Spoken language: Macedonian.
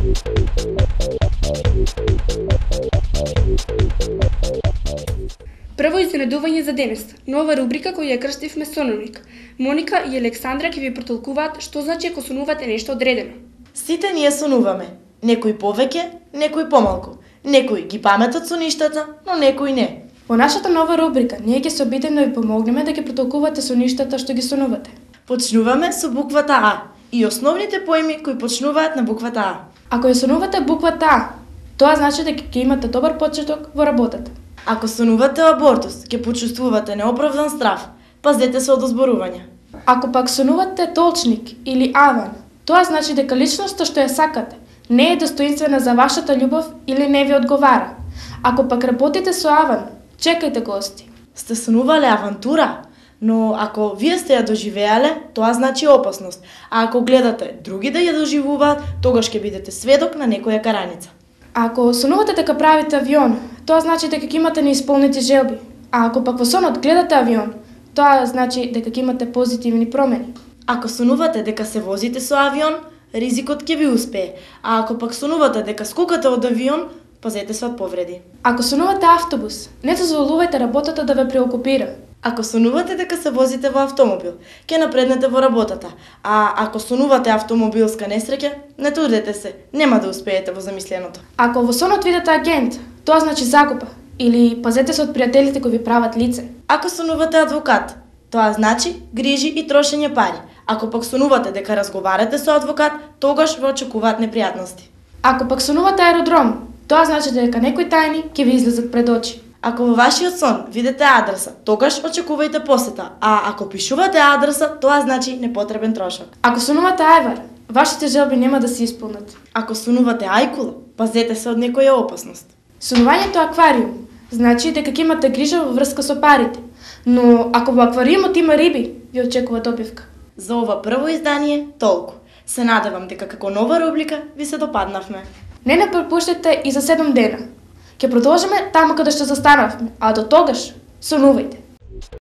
Прво изненадување за денес, нова рубрика која ја крстивме Соновник. Моника и Александра ќе ви протолкуваат што значи ако сонувате нешто одредено. Сите ние сонуваме. Некои повеќе, некои помалку. Некои ги паметат соништата, но некои не. Во нашата нова рубрика ние ќе се обидеме да ви помогнеме да ги протолкувате соништата што ги сонувате. Почнуваме со буквата А и основните поими кои почнуваат на буквата А. Ако ја сонувате буквата А, тоа значи дека ќе имате добар почеток во работата. Ако сонувате абортус, ќе почувствувате неоправдан страв. Пазете се од озборувања. Ако пак сонувате толчник или аван, тоа значи дека личноста што ја сакате не е достоинствена за вашата љубов или не ви одговара. Ако пак работите со аван, чекајте гости. Сте сонувале авантура, но ако вие сте ја доживеале, тоа значи опасност. А ако гледате други да ја доживуваат, тогаш ќе бидете сведок на некоја караница. Ако сонувате дека правите авион, тоа значи дека ќе имате неисполнети желби. А ако пак во сонот гледате авион, тоа значи дека ќе имате позитивни промени. Ако сонувате дека се возите со авион, ризикот ќе ви успее. А ако пак сонувате дека скокате од авион, пазете се од повреди. Ако сонувате автобус, не дозволувајте работата да ве преокупира. Ако сонувате дека се возите во автомобил, ќе напреднете во работата. А ако сонувате автомобилска несреќа, не трудете се, нема да успеете во замисленото. Ако во сонот видите агент, тоа значи закупа. Или пазете се од пријателите кои ви прават лице. Ако сонувате адвокат, тоа значи грижи и трошење пари. Ако пак сонувате дека разговарате со адвокат, тогаш ве очекуваат непријатности. Ако пак сонувате аеродром, тоа значи дека некои тајни ќе ви излезат пред очи. Ако во вашиот сон видите адреса, тогаш очекувајте посета, а ако пишувате адреса, тоа значи непотребен трошок. Ако сонувате ајвар, вашите желби нема да се исполнат. Ако сонувате ајкула, пазете се од некоја опасност. Сонувањето аквариум значи дека ќе имате грижа во врска со парите, но ако во аквариумот има риби, ви очекува добивка. За ова прво издание толку. Се надевам дека како нова рубрика ви се допаднавме. Не не пропуштете и за 7 дена. Ќе продолжиме таму каде што застанавме, а до тогаш сонувајте.